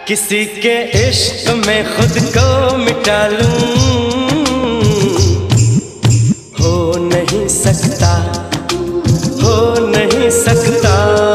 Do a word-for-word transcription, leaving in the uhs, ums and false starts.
किसी के इश्क में खुद को मिटा लूं, हो नहीं सकता, हो नहीं सकता।